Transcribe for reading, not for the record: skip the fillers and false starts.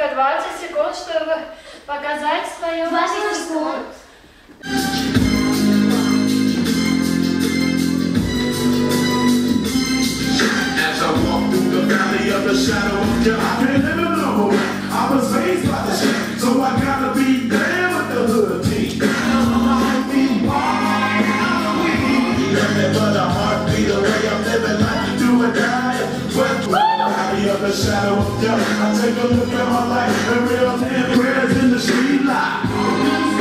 только 20 секунд, чтобы показать свое мастерство. As I walk through the valley of the shadow of death, I can't live another way. I was raised by the shit, so I gotta be there with the hood team. Nothing but a heartbeat away. I'm living life, do or die. But valley of the shadow of death, I take a look at my life and real prayers in the street light.